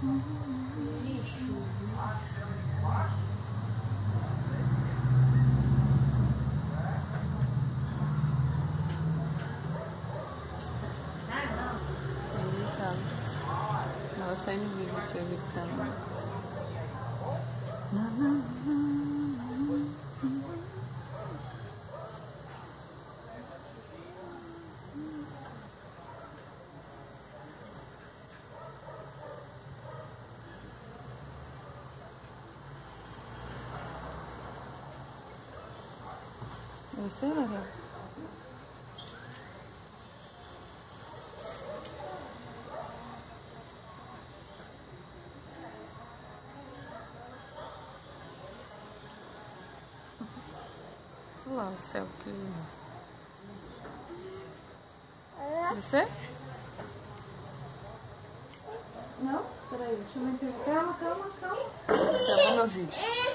Ela sai no vídeo, tia, gritando. Você, Maria? Olha lá o céu que lindo. Você? Não? Peraí, deixa eu me entender. Calma. Calma no vídeo.